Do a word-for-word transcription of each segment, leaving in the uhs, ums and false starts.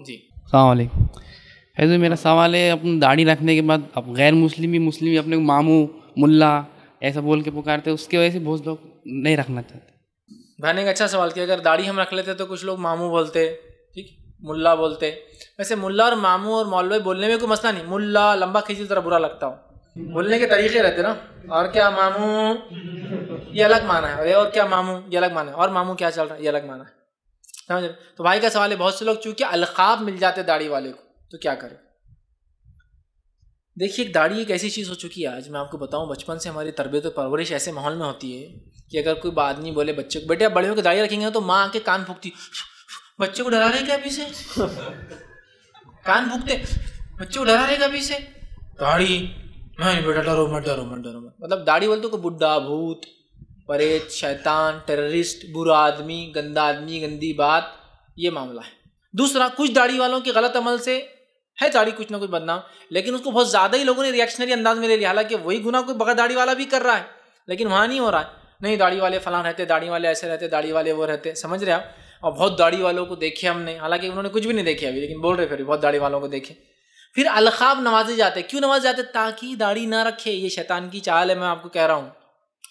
जी अस्सलाम वालेकुम। ऐसे मेरा सवाल है, अपनी दाढ़ी रखने के बाद अब गैर मुस्लिम भी मुस्लिम भी अपने को मामू मुल्ला ऐसा बोल के पुकारते हैं, उसकी वजह से बहुत लोग नहीं रखना चाहते। भाई ने एक अच्छा सवाल किया। अगर दाढ़ी हम रख लेते तो कुछ लोग मामू बोलते, ठीक, मुल्ला बोलते। वैसे मुल्ला और मामू और मौलवी बोलने में कोई मसला नहीं। मुल्ला लंबा खींची तरह बुरा लगता हो, बोलने के तरीके रहते ना। और क्या मामू ये अलग माना है, अरे और क्या मामू ये अलग माना है, और मामू क्या चल रहा है ये अलग माना है, समझ रहे? तो भाई का सवाल है, बहुत से लोग चूंकि अलकाब मिल जाते दाढ़ी वाले को तो क्या करें। देखिए, एक दाढ़ी एक ऐसी चीज़ हो चुकी है, आज मैं आपको बताऊं, बचपन से हमारी तरबियत और परवरिश ऐसे माहौल में होती है कि अगर कोई आदमी बोले बच्चे को, बेटे आप बड़े होकर दाढ़ी रखेंगे तो माँ आके कान फूकती, बच्चे को डरा रहे क्या अभी से, कान फूकते, बच्चे को डरा रहे क्या अभी से, दाढ़ी नहीं बेटा डरो मत डरो मत डरो मत। मतलब दाढ़ी बोलते को बुड्ढा, भूत, परेत, शैतान, टेररिस्ट, बुरा आदमी, गंदा आदमी, गंदी बात, ये मामला है। दूसरा, कुछ दाढ़ी वालों के गलत अमल से है दाढ़ी कुछ ना कुछ बदनाम, लेकिन उसको बहुत ज़्यादा ही लोगों ने रिएक्शनरी अंदाज में ले लिया। हालांकि वही गुनाह कोई बगैर दाढ़ी वाला भी कर रहा है, लेकिन वहाँ नहीं हो रहा है। नहीं, दाढ़ी वाले फलां रहते, दाढ़ी वाले ऐसे रहते, दाढ़ी वाले वो रहते, समझ रहे आप। और बहुत दाढ़ी वालों को देखे हमने, हालांकि उन्होंने कुछ भी नहीं देखे अभी, लेकिन बोल रहे फिर बहुत दाढ़ी वालों को देखे। फिर अलखाब नवाजे जाते। क्यों नवाजे जाते? ताकि दाढ़ी ना रखे। ये शैतान की चाल है, मैं आपको कह रहा हूँ।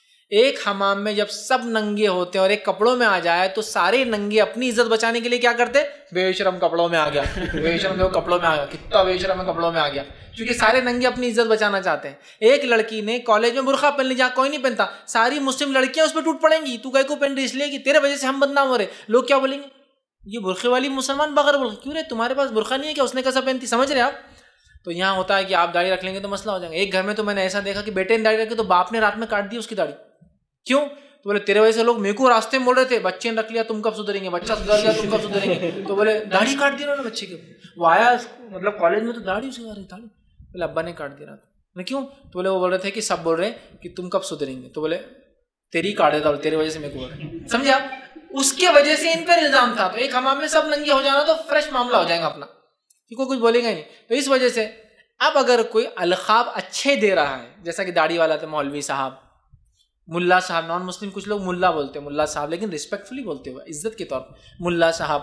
एक हमाम में जब सब नंगे होते हैं और एक कपड़ों में आ जाए तो सारे नंगे अपनी इज्जत बचाने के लिए क्या करते? बेशरम कपड़ों में आ गया, बेशरम देखो कपड़ों में आ गया, कितना बेशरम कपड़ों में आ गया, क्योंकि सारे नंगे अपनी इज्जत बचाना चाहते हैं। एक लड़की ने कॉलेज में बुर्का पहन ली जहाँ कोई नहीं पहनता, सारी मुस्लिम लड़कियां उस पर टूट पड़ेंगी, तू कहीं को पहन रही इसलिए कि तेरे वजह से हम बदनाम हो रहे। लोग क्या बोलेंगे? ये बुर्खे वाली मुसलमान बगैर बुर्खे क्यों रहे, तुम्हारे पास बुर्खा नहीं है क्या, उसने कैसा पहनती, समझ रहे आप। तो यहाँ होता है कि आप दाढ़ी रख लेंगे तो मसला हो जाएगा। एक घर में तो मैंने ऐसा देखा कि बेटे ने दाढ़ी रखी तो बाप ने रात में काट दी उसकी दाढ़ी। क्यों? तो बोले तेरे वजह से लोग मेरे को रास्ते में बोल रहे थे, बच्चे ने रख लिया तुम कब सुधरेंगे, बच्चा सुधर गया तुम कब सुधरेंगे। तो बोले दाढ़ी काट दी उन्होंने बच्चे के। वो आया मतलब कॉलेज में तो दाढ़ी उसकी आ रही दाढ़ी, बोले अब्बा ने काट दिया था। क्यों? तो बोले वो बोल रहे थे कि सब बोल रहे हैं कि तुम कब सुधरेंगे। तो बोले तेरी काट देता, तेरी वजह से मेरे को बोल रहे, समझे आप। उसके वजह से इन पर इल्जाम था। तो एक हमाम में सब नंगे हो जाना तो फ्रेश मामला हो जाएगा अपना, क्योंकि कुछ बोलेगा ही नहीं। तो इस वजह से अब अगर कोई अलखाब अच्छे दे रहा है, जैसा कि दाढ़ी वाला था मौलवी साहब, मुल्ला साहब, नॉन मुस्लिम कुछ लोग मुल्ला बोलते हैं, मुल्ला साहब, लेकिन रिस्पेक्टफुली बोलते हुए, इज्जत के तौर पर मुल्ला साहब,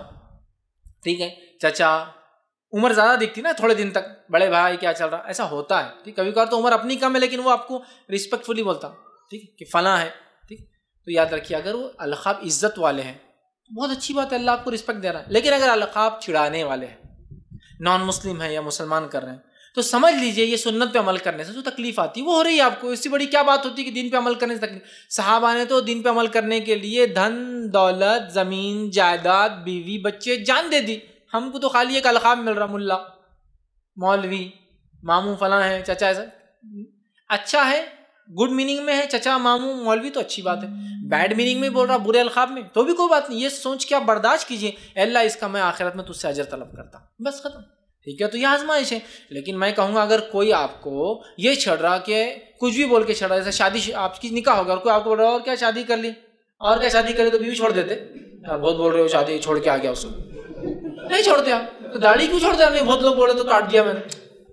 ठीक है, चाचा, उम्र ज़्यादा दिखती ना थोड़े दिन तक, बड़े भाई क्या चल रहा, ऐसा होता है, ठीक। कभी कभार तो उम्र अपनी कम है लेकिन वो आपको रिस्पेक्टफुली बोलता, ठीक, कि फलां है, ठीक। तो याद रखिए, अगर वो अलखाब इज्जत वाले हैं तो बहुत अच्छी बात है, अल्लाह आपको रिस्पेक्ट दे रहा है। लेकिन अगर अलखाब चिढ़ाने वाले हैं, नॉन मुस्लिम है या मुसलमान कर रहे हैं, तो समझ लीजिए ये सुन्नत पे अमल करने से जो तकलीफ आती है वो हो रही है आपको। इससे बड़ी क्या बात होती है कि दीन पे अमल करने से तकलीफ। सहाबा ने तो दीन पे अमल करने के लिए धन दौलत, जमीन जायदाद, बीवी बच्चे, जान दे दी। हमको तो खाली एक अलखाब मिल रहा, मुल्ला, मौलवी, मामू, फलां है, चचा, ऐसा अच्छा है, गुड मीनिंग में है, चचा, मामू, मौलवी तो अच्छी बात है। बैड मीनिंग में बोल रहा, बुरे अलखाब में, तो भी कोई बात नहीं। ये सोच के आप बर्दाश्त कीजिए, अल्लाह इसका मैं आखिरत में तुझसे अजर तलब करता, बस खत्म, ठीक है। तो यह आजमाइश है। लेकिन मैं कहूँगा अगर कोई आपको ये छड़ रहा कि कुछ भी बोल के छड़ रहा, जैसे शादी, आपकी निकाह होगा और कोई आपको बोल रहा और क्या शादी कर ली, और क्या शादी कर ली, तो बीवी छोड़ देते यार, बहुत बोल रहे हो, शादी छोड़ के आ गया उसको, नहीं छोड़ते आप। तो दाढ़ी क्यों छोड़ते आपने? बहुत लोग बोले तो काट दिया मैंने,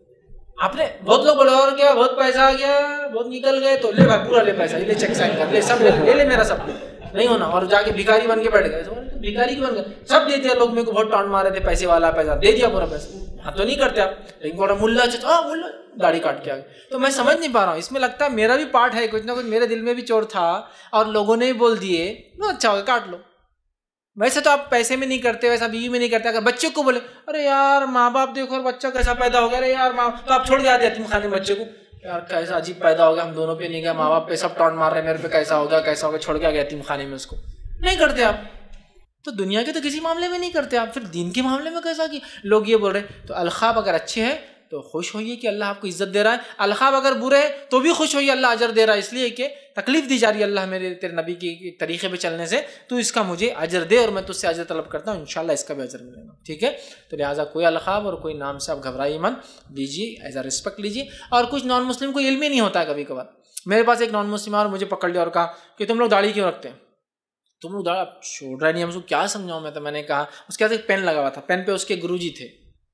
आपने बहुत लोग बोले और क्या, बहुत पैसा आ गया, बहुत निकल गए, तो ले भाई पूरा ले पैसा, ले चेक साइन कर, ले सब ले, ले, ले मेरा सब, नहीं होना। और जाके भिखारी बन के बैठ गए, भिखारी क्यों बन गए, सब दे दिया। लोग मेरे को बहुत टॉन्ट मारे थे, पैसे वाला पैसा दे दिया, पूरा पैसा। हाँ तो नहीं करते आप, लेकिन बोला मुल्ला चचा, हाँ मुल्ला, दाढ़ी काट के आ गए। तो मैं समझ नहीं पा रहा हूँ, इसमें लगता है मेरा भी पार्ट है, कुछ ना कुछ मेरे दिल में भी चोर था और लोगों ने भी बोल दिए, वो अच्छा होगा काट लो। वैसे तो आप पैसे में नहीं करते, वैसा बीवी में नहीं करते। अगर बच्चे को बोले अरे यार माँ बाप देखो, और बच्चा कैसा पैदा हो गया, अरे यार माँ, तो आप छोड़ के आते यतीम खाने में बच्चे को, यार कैसा अजीब पैदा हो गया, हम दोनों पे नहीं गया, माँ बाप पे सब टॉन्ट मार रहे हैं, मेरे पे कैसा हो गया कैसा हो गया, छोड़ के आ गया यतीम खाने में, उसको नहीं करते आप। तो दुनिया के तो किसी मामले में नहीं करते आप, फिर दीन के मामले में कैसा कि लोग ये बोल रहे हैं। तो अलखाब अगर अच्छे हैं तो खुश होइए कि अल्लाह आपको इज्जत दे रहा है, अलखाब अगर बुरे हैं तो भी खुश होइए, अल्लाह अजर दे रहा है, इसलिए कि तकलीफ दी जा रही है अल्लाह मेरे तेरे नबी के तरीके पे चलने से, तो इसका मुझे अजर दे और मैं तुझसे अजर तलब करता हूँ, इंशाल्लाह इसका भी अजर मिलेगा, ठीक है। तो लिहाजा कोई अलखाब और कोई नाम से आप घबराइए मत, लीजिए एज अ रिस्पेक्ट लीजिए। और कुछ नॉन मुस्लिम को इल्म ही नहीं होता है, कभी कभार मेरे पास एक नॉन मुस्लिम और मुझे पकड़ लिया और कहा कि तुम लोग दाढ़ी क्यों रखते हैं, तुम लोग दाढ़ी छोड़ रहे नहीं, हम उसको क्या समझाऊं मैं। तो मैंने कहा, उसके पास एक पेन लगा हुआ था, पेन पे उसके गुरुजी थे,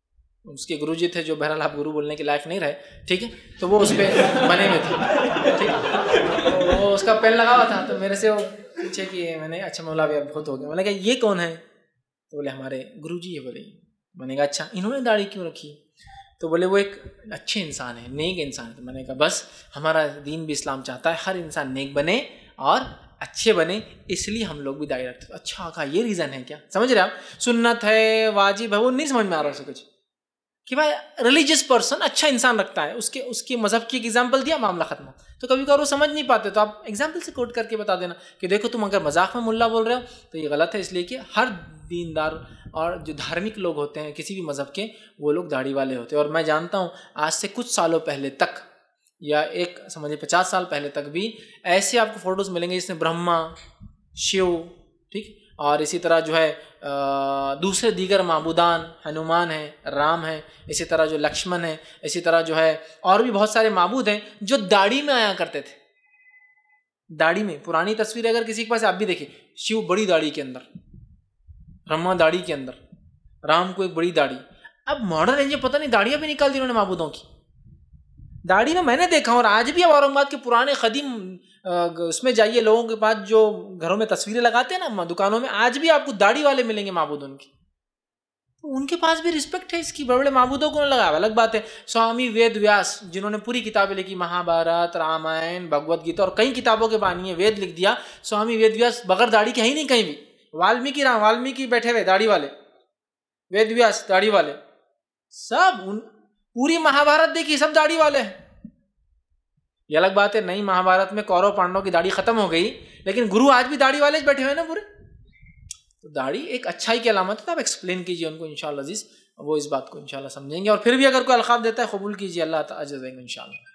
उसके गुरुजी थे जो बहरहाल आप गुरु बोलने के लायक नहीं रहे, ठीक है, तो वो उस पर बने हुए थे, ठीक, वो उसका पेन लगा हुआ था। तो मेरे से वो पूछे कि मैंने, अच्छा मौला भैया बहुत हो गया, मैंने कहा ये कौन है, तो बोले हमारे गुरुजी है। बोले मैंने कहा अच्छा, इन्होंने दाढ़ी क्यों रखी? तो बोले वो एक अच्छे इंसान है, नेक इंसान है। तो मैंने कहा बस हमारा दीन भी इस्लाम चाहता है हर इंसान नेक बने और अच्छे बने, इसलिए हम लोग भी दाढ़ी रखते हैं। अच्छा कहा ये रीज़न है क्या? समझ रहे आप? सुन्नत है, वाजिब है, वो नहीं समझ में आ रहा उसे कुछ, कि भाई रिलीजियस पर्सन अच्छा इंसान रखता है, उसके उसके मजहब की एक एग्जाम्पल दिया, मामला खत्म। तो कभी कभार वो समझ नहीं पाते तो आप एग्जाम्पल से कोट करके बता देना कि देखो तुम अगर मजाक में मुल्ला बोल रहे हो तो ये गलत है, इसलिए कि हर दीनदार और जो धार्मिक लोग होते हैं किसी भी मजहब के, वो लोग दाढ़ी वाले होते हैं। और मैं जानता हूँ आज से कुछ सालों पहले तक, या एक समझिए पचास साल पहले तक भी ऐसे आपको फोटोज़ मिलेंगे जिसमें ब्रह्मा, शिव, ठीक, और इसी तरह जो है दूसरे दीगर माबूदान, हनुमान है, राम है, इसी तरह जो लक्ष्मण है, इसी तरह जो है और भी बहुत सारे माबूद हैं जो दाढ़ी में आया करते थे। दाढ़ी में पुरानी तस्वीर अगर किसी के पास आप भी देखिए, शिव बड़ी दाढ़ी के अंदर, ब्रह्मा दाढ़ी के अंदर, राम को एक बड़ी दाढ़ी। अब मॉडर्न एज में पता नहीं दाढ़ियाँ भी निकाल दी उन्होंने माबूदों की। दाढ़ी में मैंने देखा, और आज भी अब औरंगाबाद के पुराने कदीम उसमें जाइए, लोगों के पास जो घरों में तस्वीरें लगाते हैं ना दुकानों में, आज भी आपको दाढ़ी वाले मिलेंगे माबूद उनकी। तो उनके पास भी रिस्पेक्ट है इसकी, बड़े बड़े माबूदों को लगाया। अलग बात है स्वामी वेद व्यास जिन्होंने पूरी किताबें लिखी, महाभारत, रामायण, भगवत गीता और कई किताबों के बानी है, वेद लिख दिया। स्वामी वेद व्यास बगैर दाढ़ी के है ही नहीं कहीं भी। वाल्मीकि राम वाल्मीकि बैठे हुए दाढ़ी वाले, वेद व्यास दाढ़ी वाले, सब उन पूरी महाभारत देखी सब दाढ़ी वाले हैं। ये अलग बात है नई महाभारत में कौरव पांडवों की दाढ़ी खत्म हो गई, लेकिन गुरु आज भी दाढ़ी वाले बैठे हुए ना पूरे। तो दाढ़ी एक अच्छाई की अलामत है, तो आप एक्सप्लेन कीजिए उनको इंशाअल्लाह अजीज, वो इस बात को इंशाअल्लाह समझेंगे। और फिर भी अगर कोई अलखाब देता है कबूल कीजिए, अल्लाह ताला अजर देंगे इंशाअल्लाह।